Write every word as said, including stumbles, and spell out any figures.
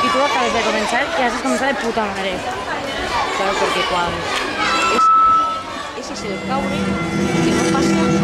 y tú acabas de comenzar y has comenzado de puta madre. Claro, porque cuando... Es, ese es el caure que no pasa